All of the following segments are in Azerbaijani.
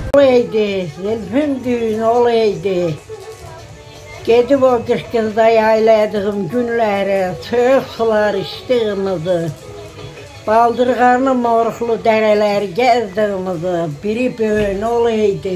Olaydı, Zülfün düğünü olaydı. Gedib o qışqızda yayladığım günləri, soyuq sular içdiyimizi, baldırğanlı morxlu dərələri gəzdiyimizi, biri böyün olaydı.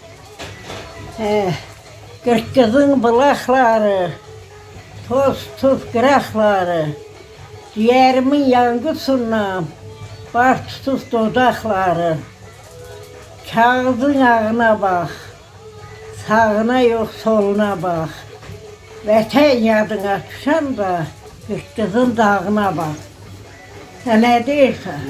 Qışqızın bulaqları, toz tuz qıraqları, ciğerimin yanğısından, baş tutuz dodaqları. Kağızın ağına bax, sağına yox soluna bax. Vətən yadına düşən də qışqızın dağına bax. Sən nə deyirsən?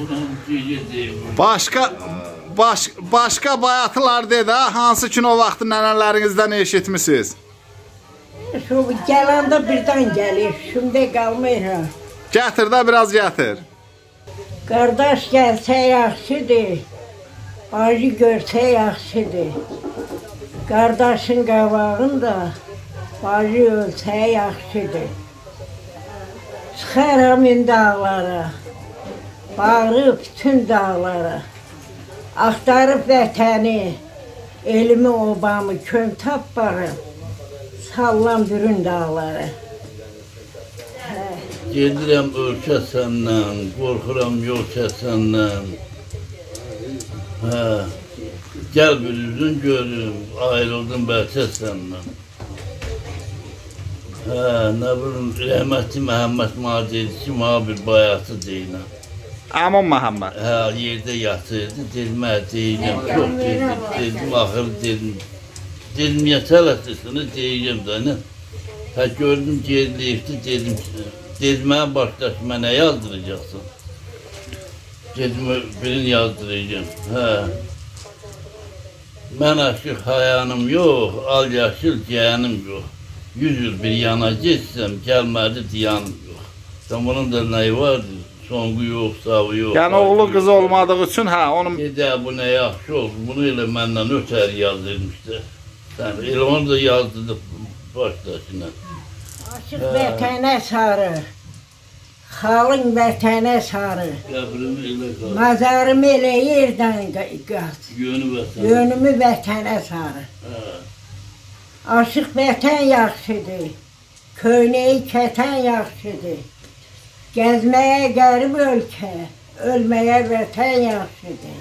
Başqa bayatılar dedi, hansı ki o vaxtı nənələrinizdən eşitmisiniz? Şu gələndə birdən gəlir, şimdi qalmayır. Gətir də biraz gətir. Qardaş gəlsə yaxşıdır, bacı görsə yaxşıdır. Qardaşın qabağında bacı ölsə yaxşıdır. Çıxaram indi dağlara, bağırıb bütün dağlara. Axtarıb vətəni, elimi obamı kön tapbarım. Sallam bürün dağlara. Gedirəm ölkə səndən, qorxuram yol kəsəndən. Gəl bir üzün görüm, ayrıldım bəlkə səndən. Nə bilim, rəhmətli Məhəmməd mənə dedi ki, mənə bir bayatı deyiləm. Aman Məhəmməd. Yerdə yatırdı, dedim, deyiləm, çox dedim, dedim, axır dedim. Dedim, yətələtisini deyiləm də, nə? Gördüm, geriliyibdi, dedim, mənə başdaş, mənə yazdıracaqsın. Dedim, birini yazdıracağım. Mən aşıq hayanım yox, al yaşıl cəyənim yox. 100 il bir yana geçsəm, gəlmədi diyanım yox. Bunun da nəyi vardır? Songu yox, savı yox. Yəni oğlu qızı olmadığı üçün, onun... Dedə, bu nə yaxşı olsun, bunu elə məndən ötər yazdırmışdı. Elə onu da yazdırdı başdaşına. Aşıq vətənə sarı, xalın vətənə sarı. Məzarımı elə yerdən qaz. Yönümü vətənə sarı. Aşıq vətən yaxşıdır, köynəyi kətən yaxşıdır. Gəzməyə qərib ölkə, ölməyə vətən yaxşıdır.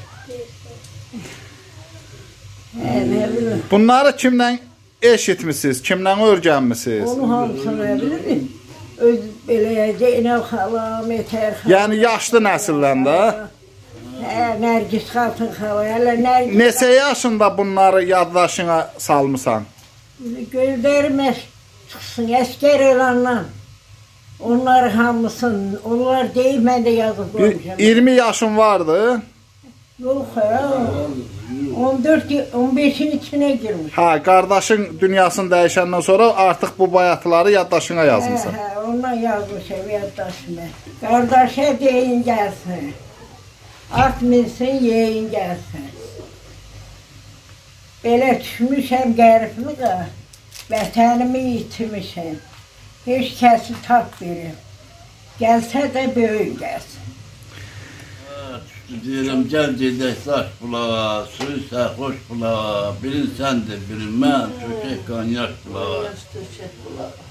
Bunları kimdən eşitmisiniz, kimdən öyrənmisiniz? Onu hamısını bilirim. Öz belə Zeynəb xalam, Etər xalam. Yəni yaşlı nəsildən də? Nərgis xatın xalam. Neçə yaşında bunları yaddaşına salmısan? Gözlərimə çıxsın, əskər olandan. Onlar hamısın, onlar deyib, mən də yazıb qoymuşam. 20 yaşın vardı? Yox, 14-15-in içinə girmiş. Qardaşın dünyasını dəyişəndən sonra artıq bu bayatları yaddaşına yazmışsan. Ondan yazmışam yaddaşına. Qardaşa deyin gəlsin. At minsin, yeyin gəlsin. Belə düşmüşəm qərifliqə, vətənimi itirmişəm. Heç kəsi tap verim. Gəlsə də böyük gəlsin. Deyirəm, gəl gedək daş bulağa, suyu sərxoş bulağa. Birin səndir, birin mən, çökək qanyaş bulağa.